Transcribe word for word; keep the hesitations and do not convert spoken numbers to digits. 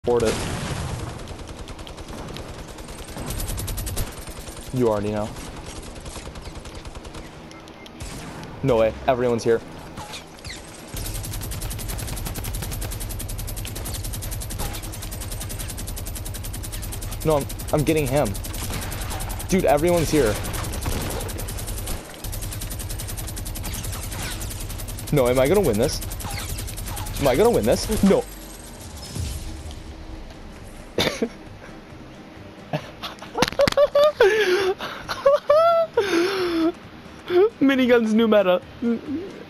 Board it. You already know. No way. Everyone's here. No, I'm, I'm getting him. Dude, everyone's here. No, am I gonna win this? Am I gonna win this? No. Minigun's new meta.